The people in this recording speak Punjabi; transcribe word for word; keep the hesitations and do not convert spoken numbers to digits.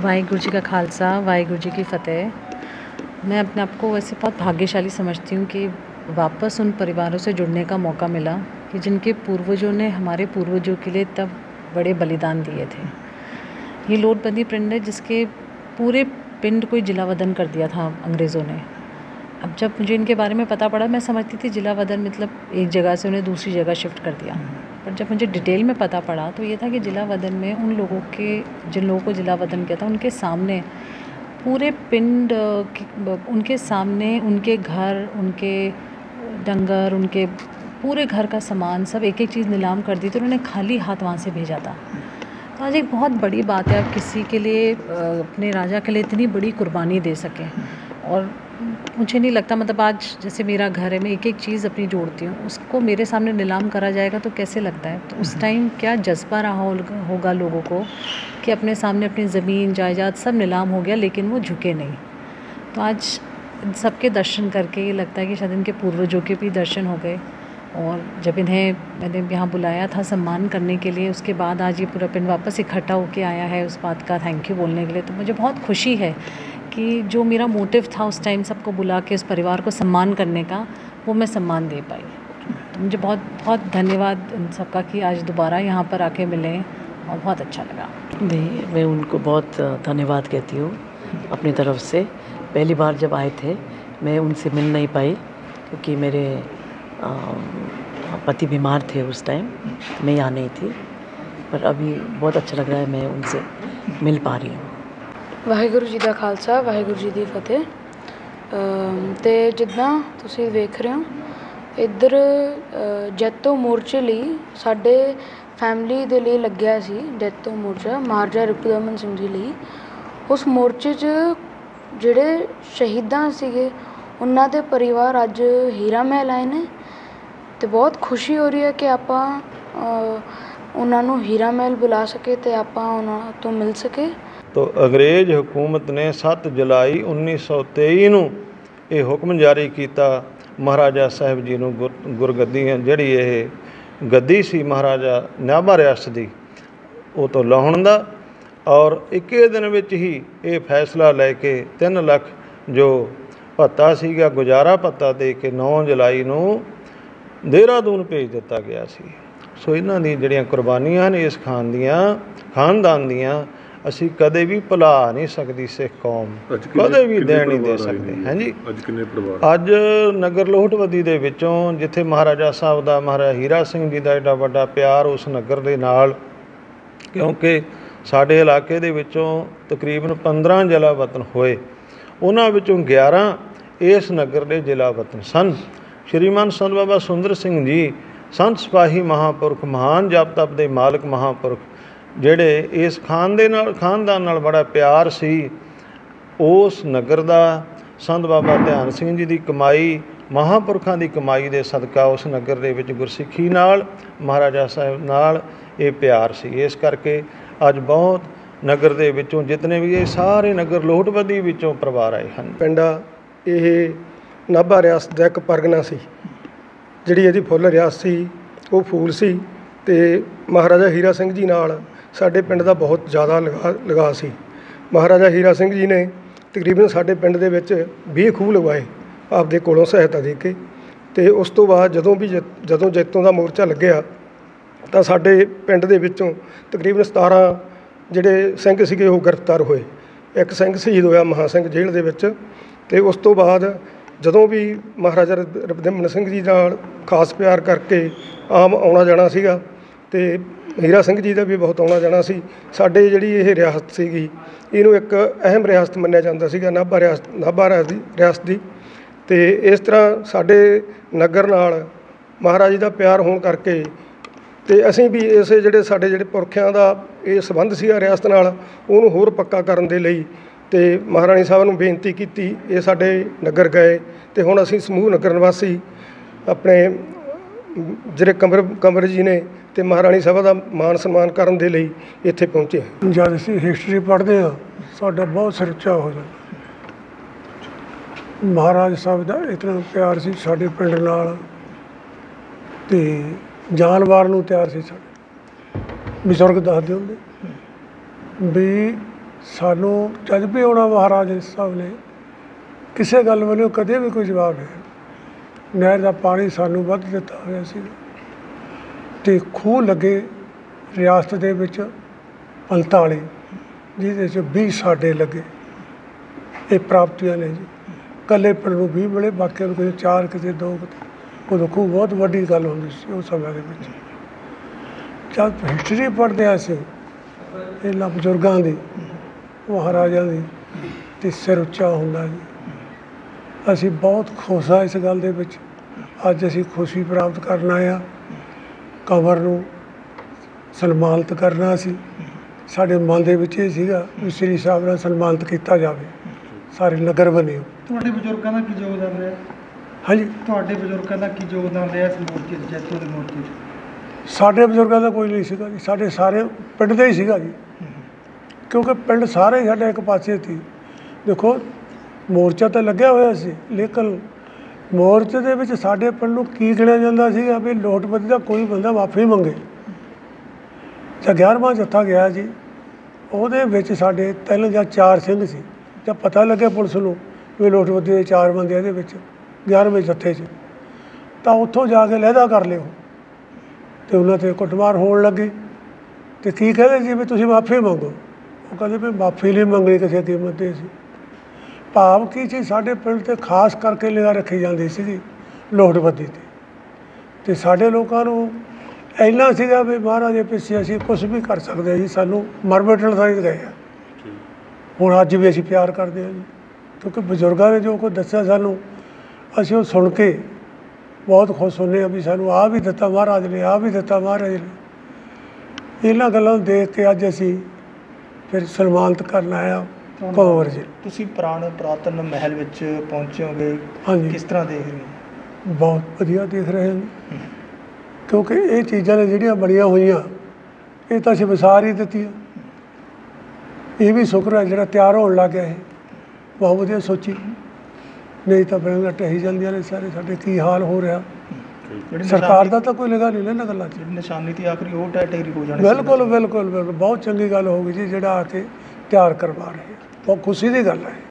वाहिगुरू जी का खालसा, वाहिगुरू जी की फ़तेह। मैं अपने आप को वैसे बहुत भाग्यशाली समझती हूँ कि वापस उन परिवारों से जुड़ने का मौका मिला कि जिनके पूर्वजों ने हमारे पूर्वजों के लिए तब बड़े बलिदान दिए थे। ये लोटबंदी पिंड है जिसके पूरे पिंड को जिलावदन कर दिया था अंग्रेज़ों ने। अब जब मुझे इनके बारे में पता पड़ा, मैं समझती थी जिलावदन मतलब एक जगह से उन्हें दूसरी जगह शिफ्ट कर दिया, पर जब मुझे डिटेल में पता पड़ा तो ये था कि जिलावदन में उन लोगों के जिन लोगों को जिलावदन किया था उनके सामने पूरे पिंड उनके सामने उनके घर, उनके डंगर, उनके पूरे घर का सामान सब एक एक चीज़ नीलाम कर दी थी। उन्होंने खाली हाथ वहाँ से भेजा था। तो आज एक बहुत बड़ी बात है, आप किसी के लिए अपने राजा के लिए इतनी बड़ी कुर्बानी दे सकें। और मुझे नहीं लगता, मतलब आज जैसे मेरा घर है, मैं एक एक चीज़ अपनी जोड़ती हूँ, उसको मेरे सामने नीलाम करा जाएगा तो कैसे लगता है। तो उस टाइम क्या जज्बा रहा होगा लोगों को कि अपने सामने अपनी ज़मीन जायदाद सब नीलाम हो गया लेकिन वो झुके नहीं। तो आज सबके दर्शन करके ये लगता है कि शायद इनके पूर्वजों के भी दर्शन हो गए। और जब इन्हें मैंने यहाँ बुलाया था सम्मान करने के लिए, उसके बाद आज ये पूरा पिंड वापस इकट्ठा होके आया है उस बात का थैंक यू बोलने के लिए। तो मुझे बहुत खुशी है कि जो मेरा मोटिव था उस टाइम सबको बुला के उस परिवार को सम्मान करने का, वो मैं सम्मान दे पाई। तो मुझे बहुत बहुत धन्यवाद इन सबका कि आज दोबारा यहाँ पर आके मिले और बहुत अच्छा लगा। नहीं, मैं उनको बहुत धन्यवाद कहती हूँ अपनी तरफ से। पहली बार जब आए थे मैं उनसे मिल नहीं पाई क्योंकि मेरे आ, पति बीमार थे उस टाइम, मैं यहाँ नहीं थी, पर अभी बहुत अच्छा लग रहा है मैं उनसे मिल पा रही हूँ। ਵਾਹਿਗੁਰੂ ਜੀ ਦਾ ਖਾਲਸਾ, ਵਾਹਿਗੁਰੂ ਜੀ ਦੀ ਫਤਿਹ। ਤੇ ਜਿੱਦਾਂ ਤੁਸੀਂ ਵੇਖ ਰਹੇ ਹੋ ਇੱਧਰ ਜੈਤੋ ਮੋਰਚੇ ਲਈ ਸਾਡੇ ਫੈਮਿਲੀ ਦੇ ਲਈ ਲੱਗਿਆ ਸੀ ਜੈਤੋ ਮੋਰਚਾ ਮਹਾਰਾਜਾ ਰਿਪੁਦਮਨ ਸਿੰਘ ਜੀ ਲਈ। ਉਸ ਮੋਰਚੇ 'ਚ ਜਿਹੜੇ ਸ਼ਹੀਦਾਂ ਸੀਗੇ ਉਹਨਾਂ ਦੇ ਪਰਿਵਾਰ ਅੱਜ ਹੀਰਾ ਮਹਿਲ ਆਏ ਨੇ ਅਤੇ ਬਹੁਤ ਖੁਸ਼ੀ ਹੋ ਰਹੀ ਹੈ ਕਿ ਆਪਾਂ ਉਹਨਾਂ ਨੂੰ ਹੀਰਾ ਮਹਿਲ ਬੁਲਾ ਸਕੇ ਅਤੇ ਆਪਾਂ ਉਹਨਾਂ ਤੋਂ ਮਿਲ ਸਕੇ। तो अंग्रेज़ हुकूमत ने सत्त जुलाई उन्नीस सौ तेई ਨੂੰ ਇਹ ਹੁਕਮ ਜਾਰੀ ਕੀਤਾ ਮਹਾਰਾਜਾ ਸਾਹਿਬ ਜੀ ਨੂੰ ਗੁਰ ਗੁਰਗੱਦੀ ਜਿਹੜੀ ਇਹ ਗੱਦੀ ਸੀ ਮਹਾਰਾਜਾ ਨਾਭਾ ਰਿਆਸਤ ਦੀ ਉਹ ਤੋਂ ਲਾਹੁਣ ਦਾ। ਔਰ ਇੱਕੇ ਦਿਨ ਵਿੱਚ ਹੀ ਇਹ ਫੈਸਲਾ ਲੈ ਕੇ ਤਿੰਨ ਲੱਖ ਜੋ ਭੱਤਾ ਸੀਗਾ ਗੁਜ਼ਾਰਾ ਭੱਤਾ ਦੇ ਕੇ ਨੌਂ ਜੁਲਾਈ ਨੂੰ ਦੇਹਰਾਦੂਨ ਭੇਜ ਦਿੱਤਾ ਗਿਆ ਸੀ। ਸੋ ਇਹਨਾਂ ਦੀ ਜਿਹੜੀਆਂ ਕੁਰਬਾਨੀਆਂ ਨੇ ਇਸ ਖਾਨ ਦੀਆਂ ਖਾਨਦਾਨ ਦੀਆਂ ਅਸੀਂ ਕਦੇ ਵੀ ਭੁਲਾ ਨਹੀਂ ਸਕਦੀ ਸਿੱਖ ਕੌਮ, ਕਦੇ ਵੀ ਦੇਣ ਨਹੀਂ ਦੇ ਸਕਦੇ। ਹਾਂਜੀ, ਅੱਜ ਕਿੰਨੇ ਪਰਿਵਾਰ ਅੱਜ ਨਗਰ ਲੋਹਟਵੱਦੀ ਦੇ ਵਿੱਚੋਂ ਜਿੱਥੇ ਮਹਾਰਾਜਾ ਸਾਹਿਬ ਦਾ ਮਹਾਰਾਜਾ ਹੀਰਾ ਸਿੰਘ ਜੀ ਦਾ ਐਡਾ ਵੱਡਾ ਪਿਆਰ ਉਸ ਨਗਰ ਦੇ ਨਾਲ, ਕਿਉਂਕਿ ਸਾਡੇ ਇਲਾਕੇ ਦੇ ਵਿੱਚੋਂ ਤਕਰੀਬਨ ਪੰਦਰਾਂ ਜ਼ਿਲ੍ਹਾ ਵਤਨ ਹੋਏ, ਉਹਨਾਂ ਵਿੱਚੋਂ ਗਿਆਰਾਂ ਇਸ ਨਗਰ ਦੇ ਜ਼ਿਲ੍ਹਾ ਵਤਨ ਸਨ। ਸ਼੍ਰੀਮਾਨ ਸੰਤ ਬਾਬਾ ਸੁੰਦਰ ਸਿੰਘ ਜੀ ਸੰਤ ਸਿਪਾਹੀ ਮਹਾਂਪੁਰਖ ਮਹਾਨ ਜਪ ਤਪ ਦੇ ਮਾਲਕ ਮਹਾਂਪੁਰਖ ਜਿਹੜੇ ਇਸ ਖਾਨ ਦੇ ਨਾਲ ਖਾਨਦਾਨ ਨਾਲ ਬੜਾ ਪਿਆਰ ਸੀ, ਉਸ ਨਗਰ ਦਾ ਸੰਤ ਬਾਬਾ ਧਿਆਨ ਸਿੰਘ ਜੀ ਦੀ ਕਮਾਈ ਮਹਾਂਪੁਰਖਾਂ ਦੀ ਕਮਾਈ ਦੇ ਸਦਕਾ ਉਸ ਨਗਰ ਦੇ ਵਿੱਚ ਗੁਰਸਿੱਖੀ ਨਾਲ ਮਹਾਰਾਜਾ ਸਾਹਿਬ ਨਾਲ ਇਹ ਪਿਆਰ ਸੀ। ਇਸ ਕਰਕੇ ਅੱਜ ਬਹੁਤ ਨਗਰ ਦੇ ਵਿੱਚੋਂ ਜਿਤਨੇ ਵੀ ਇਹ ਸਾਰੇ ਨਗਰ ਲੋਹਟਵੱਦੀ ਵਿੱਚੋਂ ਪਰਿਵਾਰ ਆਏ ਹਨ। ਪਿੰਡ ਇਹ ਨਾਭਾ ਰਿਆਸਤ ਦਾ ਇੱਕ ਪਰਗਨਾ ਸੀ, ਜਿਹੜੀ ਇਹਦੀ ਫੁੱਲ ਰਿਆਸਤ ਸੀ ਉਹ ਫੂਲ ਸੀ। ਅਤੇ ਮਹਾਰਾਜਾ ਹੀਰਾ ਸਿੰਘ ਜੀ ਨਾਲ ਸਾਡੇ ਪਿੰਡ ਦਾ ਬਹੁਤ ਜ਼ਿਆਦਾ ਲਗਾ ਲਗਾਅ ਸੀ। ਮਹਾਰਾਜਾ ਹੀਰਾ ਸਿੰਘ ਜੀ ਨੇ ਤਕਰੀਬਨ ਸਾਡੇ ਪਿੰਡ ਦੇ ਵਿੱਚ ਵੀਹ ਖੂਹ ਲਗਵਾਏ ਆਪਦੇ ਕੋਲੋਂ ਸਹਾਇਤਾ ਦੇ ਕੇ। ਅਤੇ ਉਸ ਤੋਂ ਬਾਅਦ ਜਦੋਂ ਵੀ ਜਦੋਂ ਜੈਤੋਂ ਦਾ ਮੋਰਚਾ ਲੱਗਿਆ ਤਾਂ ਸਾਡੇ ਪਿੰਡ ਦੇ ਵਿੱਚੋਂ ਤਕਰੀਬਨ ਸਤਾਰਾਂ ਜਿਹੜੇ ਸਿੰਘ ਸੀਗੇ ਉਹ ਗ੍ਰਿਫਤਾਰ ਹੋਏ। ਇੱਕ ਸਿੰਘ ਸ਼ਹੀਦ ਹੋਇਆ ਮਹਾਂ ਸਿੰਘ ਜੇਲ੍ਹ ਦੇ ਵਿੱਚ। ਅਤੇ ਉਸ ਤੋਂ ਬਾਅਦ ਜਦੋਂ ਵੀ ਮਹਾਰਾਜਾ ਰਿਪੁਦਮਨ ਸਿੰਘ ਜੀ ਨਾਲ ਖਾਸ ਪਿਆਰ ਕਰਕੇ ਆਮ ਆਉਣਾ ਜਾਣਾ ਸੀਗਾ ਅਤੇ ਹੀਰਾ ਸਿੰਘ ਜੀ ਦਾ ਵੀ ਬਹੁਤ ਆਉਣਾ ਜਾਣਾ ਸੀ। ਸਾਡੇ ਜਿਹੜੀ ਇਹ ਰਿਆਸਤ ਸੀਗੀ ਇਹਨੂੰ ਇੱਕ ਅਹਿਮ ਰਿਆਸਤ ਮੰਨਿਆ ਜਾਂਦਾ ਸੀਗਾ, ਨਾਭਾ ਰਿਆਸਤ ਨਾਭਾ ਰਿਆਸਤ ਦੀ। ਅਤੇ ਇਸ ਤਰ੍ਹਾਂ ਸਾਡੇ ਨਗਰ ਨਾਲ ਮਹਾਰਾਜ ਜੀ ਦਾ ਪਿਆਰ ਹੋਣ ਕਰਕੇ ਅਤੇ ਅਸੀਂ ਵੀ ਇਸੇ ਜਿਹੜੇ ਸਾਡੇ ਜਿਹੜੇ ਪੁਰਖਿਆਂ ਦਾ ਇਹ ਸੰਬੰਧ ਸੀਗਾ ਰਿਆਸਤ ਨਾਲ ਉਹਨੂੰ ਹੋਰ ਪੱਕਾ ਕਰਨ ਦੇ ਲਈ ਅਤੇ ਮਹਾਰਾਣੀ ਸਾਹਿਬ ਨੂੰ ਬੇਨਤੀ ਕੀਤੀ। ਇਹ ਸਾਡੇ ਨਗਰ ਗਏ ਅਤੇ ਹੁਣ ਅਸੀਂ ਸਮੂਹ ਨਗਰ ਨਿਵਾਸੀ ਆਪਣੇ ਜਿਹੜੇ ਕਮਰ ਕਮਰ ਜੀ ਨੇ ਅਤੇ ਮਹਾਰਾਣੀ ਸਭਾ ਦਾ ਮਾਣ ਸਨਮਾਨ ਕਰਨ ਦੇ ਲਈ ਇੱਥੇ ਪਹੁੰਚੇ। ਜਦ ਅਸੀਂ ਹਿਸਟਰੀ ਪੜ੍ਹਦੇ ਹਾਂ ਸਾਡਾ ਬਹੁਤ ਸਿਰ ਉੱਚਾ ਹੋ ਜਾਂਦਾ। ਮਹਾਰਾਜ ਸਾਹਿਬ ਦਾ ਇਤਨਾ ਪਿਆਰ ਸੀ ਸਾਡੇ ਪਿੰਡ ਨਾਲ ਅਤੇ ਜਾਨਵਰ ਨੂੰ ਤਿਆਰ ਸੀ ਸਾਡੇ ਬਜ਼ੁਰਗ ਦੱਸਦੇ ਹੁੰਦੇ ਵੀ ਸਾਨੂੰ ਜਦ ਵੀ ਆਉਣਾ ਮਹਾਰਾਜ ਸਾਹਿਬ ਨੇ ਕਿਸੇ ਗੱਲ ਵੱਲੋਂ ਕਦੇ ਵੀ ਕੋਈ ਜਵਾਬ ਨਹੀਂ। ਨਹਿਰ ਦਾ ਪਾਣੀ ਸਾਨੂੰ ਵੱਧ ਦਿੱਤਾ ਹੋਇਆ ਸੀ ਅਤੇ ਖੂਹ ਲੱਗੇ ਰਿਆਸਤ ਦੇ ਵਿੱਚ ਪੰਤਾਲੀ, ਜਿਹਦੇ 'ਚ ਵੀਹ ਸਾਡੇ ਲੱਗੇ। ਇਹ ਪ੍ਰਾਪਤੀਆਂ ਨੇ ਜੀ। ਇਕੱਲੇ ਪਿੰਡ ਨੂੰ ਵੀਹ ਮਿਲੇ, ਬਾਕੀਆਂ ਨੂੰ ਕਿਸੇ ਚਾਰ, ਕਿਸੇ ਦੋ, ਕਿਤੇ। ਉਦੋਂ ਖੂਹ ਬਹੁਤ ਵੱਡੀ ਗੱਲ ਹੁੰਦੀ ਸੀ ਉਸ ਸਮੇਂ ਦੇ ਵਿੱਚ। ਜਦ ਹਿਸਟਰੀ ਪੜ੍ਹਦੇ ਹਾਂ ਅਸੀਂ ਇਹਨਾਂ ਬਜ਼ੁਰਗਾਂ ਦੀ, ਮਹਾਰਾਜਾ ਦੀ, ਅਤੇ ਸਿਰ ਉੱਚਾ ਹੁੰਦਾ ਜੀ। ਅਸੀਂ ਬਹੁਤ ਖੁਸ਼ ਹਾਂ ਇਸ ਗੱਲ ਦੇ ਵਿੱਚ। ਅੱਜ ਅਸੀਂ ਖੁਸ਼ੀ ਪ੍ਰਾਪਤ ਕਰਨ ਆਏ ਹਾਂ। ਕੰਵਰ ਨੂੰ ਸਨਮਾਨਿਤ ਕਰਨਾ ਸੀ। ਸਾਡੇ ਮਨ ਦੇ ਵਿੱਚ ਇਹ ਸੀਗਾ ਵੀ ਸ੍ਰੀ ਸਾਹਿਬ ਨਾਲ ਸਨਮਾਨਿਤ ਕੀਤਾ ਜਾਵੇ, ਸਾਰੇ ਨਗਰ ਬਣੇ। ਤੁਹਾਡੇ ਬਜ਼ੁਰਗਾਂ ਦਾ ਕੀ ਯੋਗਦਾਨ ਰਿਹਾ? ਹਾਂਜੀ, ਤੁਹਾਡੇ ਬਜ਼ੁਰਗਾਂ ਦਾ ਕੀ ਯੋਗਦਾਨ ਰਿਹਾ ਇਸ ਮੋਰਚੇ 'ਚ, ਜੈਤੋ ਦੇ ਮੋਰਚੇ 'ਚ? ਸਾਡੇ ਬਜ਼ੁਰਗਾਂ ਦਾ ਕੋਈ ਨਹੀਂ ਸੀਗਾ ਜੀ। ਸਾਡੇ ਸਾਰੇ ਪਿੰਡ ਦਾ ਹੀ ਸੀਗਾ ਜੀ, ਕਿਉਂਕਿ ਪਿੰਡ ਸਾਰੇ ਸਾਡਾ ਇੱਕ ਪਾਸੇ ਸੀ। ਦੇਖੋ ਮੋਰਚਾ ਤਾਂ ਲੱਗਿਆ ਹੋਇਆ ਸੀ, ਲੇਕਿਨ ਮੋਰਚੇ ਦੇ ਵਿੱਚ ਸਾਡੇ ਪਿੰਡ ਨੂੰ ਕੀ ਗਿਣਿਆ ਜਾਂਦਾ ਸੀਗਾ ਵੀ ਲੋਟਪਤੀ ਦਾ ਕੋਈ ਬੰਦਾ ਮਾਫੀ ਮੰਗੇ। ਜਾਂ ਗਿਆਰ੍ਹਵਾਂ ਜੱਥਾ ਗਿਆ ਜੀ, ਉਹਦੇ ਵਿੱਚ ਸਾਡੇ ਤਿੰਨ ਜਾਂ ਚਾਰ ਸਿੰਘ ਸੀ। ਜਦ ਪਤਾ ਲੱਗਿਆ ਪੁਲਿਸ ਨੂੰ ਵੀ ਲੋਟਪਤੀ ਦੇ ਚਾਰ ਬੰਦੇ ਇਹਦੇ ਵਿੱਚ ਗਿਆਰ੍ਹਵੇਂ ਜੱਥੇ 'ਚ, ਤਾਂ ਉੱਥੋਂ ਜਾ ਕੇ ਲਹਿਦਾ ਕਰ ਲਿਓ ਅਤੇ ਉਹਨਾਂ 'ਤੇ ਕੁੱਟਮਾਰ ਹੋਣ ਲੱਗੀ। ਅਤੇ ਕੀ ਕਹਿੰਦੇ ਸੀ ਵੀ ਤੁਸੀਂ ਮਾਫੀ ਮੰਗੋ। ਉਹ ਕਹਿੰਦੇ ਵੀ ਮਾਫੀ ਨਹੀਂ ਮੰਗਣੀ ਕਿਸੇ ਕੀਮਤ 'ਤੇ ਸੀ। ਭਾਵ ਕੀ ਸੀ, ਸਾਡੇ ਪਿੰਡ 'ਤੇ ਖਾਸ ਕਰਕੇ ਨਿਗਾਹ ਰੱਖੀ ਜਾਂਦੀ ਸੀਗੀ ਲੋਟਪਤੀ 'ਤੇ। ਅਤੇ ਸਾਡੇ ਲੋਕਾਂ ਨੂੰ ਇੰਨਾ ਸੀਗਾ ਵੀ ਮਹਾਰਾਜ ਦੇ ਪਿੱਛੇ ਅਸੀਂ ਕੁਛ ਵੀ ਕਰ ਸਕਦੇ ਜੀ। ਸਾਨੂੰ ਮਰ ਮਿਟਣ ਸਾਈਂ ਗਏ ਆ। ਹੁਣ ਅੱਜ ਵੀ ਅਸੀਂ ਪਿਆਰ ਕਰਦੇ ਹਾਂ ਜੀ, ਕਿਉਂਕਿ ਬਜ਼ੁਰਗਾਂ ਨੇ ਜੋ ਕੁਝ ਦੱਸਿਆ ਸਾਨੂੰ, ਅਸੀਂ ਉਹ ਸੁਣ ਕੇ ਬਹੁਤ ਖੁਸ਼ ਹੁੰਦੇ ਹਾਂ ਵੀ ਸਾਨੂੰ ਆਹ ਵੀ ਦਿੱਤਾ ਮਹਾਰਾਜ ਨੇ, ਆਹ ਵੀ ਦਿੱਤਾ ਮਹਾਰਾਜ ਨੇ। ਇਹਨਾਂ ਗੱਲਾਂ ਨੂੰ ਦੇਖ ਕੇ ਅੱਜ ਅਸੀਂ ਫਿਰ ਸਨਮਾਨਿਤ ਕਰਨ ਆਇਆ ਕੰਵਰ ਜੀ। ਤੁਸੀਂ ਪੁਰਾਣੇ ਪੁਰਾਤਨ ਮਹਿਲ ਵਿੱਚ ਪਹੁੰਚੇ ਹੋਗੇ, ਹਾਂਜੀ, ਕਿਸ ਤਰ੍ਹਾਂ ਦੇਖ ਰਹੇ ਹੋ? ਬਹੁਤ ਵਧੀਆ ਦੇਖ ਰਹੇ ਹਾਂ ਜੀ, ਕਿਉਂਕਿ ਇਹ ਚੀਜ਼ਾਂ ਨੇ ਜਿਹੜੀਆਂ ਬਣੀਆਂ ਹੋਈਆਂ ਇਹ ਤਾਂ ਅਸੀਂ ਵਿਸਾਰ ਹੀ ਦਿੱਤੀਆਂ। ਇਹ ਵੀ ਸ਼ੁਕਰ ਹੈ ਜਿਹੜਾ ਤਿਆਰ ਹੋਣ ਲੱਗ ਗਿਆ। ਇਹ ਬਹੁਤ ਵਧੀਆ ਸੋਚੀ, ਨਹੀਂ ਤਾਂ ਬਿਲਕੁਲ ਢਹੀ ਜਾਂਦੀਆਂ ਨੇ ਸਾਰੇ। ਸਾਡੇ ਕੀ ਹਾਲ ਹੋ ਰਿਹਾ, ਸਰਕਾਰ ਦਾ ਤਾਂ ਕੋਈ ਨਿਗਾਹ ਨਹੀਂ ਲੈਣਾ ਗੱਲਾਂ 'ਚ। ਨਿਸ਼ਾਨੀ ਤੇ ਆਖਰੀ ਉਹ ਟੈ ਢੇਰੀ ਹੋ ਜਾਣੀ। ਬਿਲਕੁਲ ਬਿਲਕੁਲ ਬਿਲਕੁਲ ਬਹੁਤ ਚੰਗੀ ਗੱਲ ਹੋ ਗਈ ਜੀ, ਜਿਹੜਾ ਆ ਕੇ ਤਿਆਰ ਕਰਵਾ ਰਹੇ। ਬਹੁਤ ਖੁਸ਼ੀ ਦੀ ਗੱਲ ਹੈ।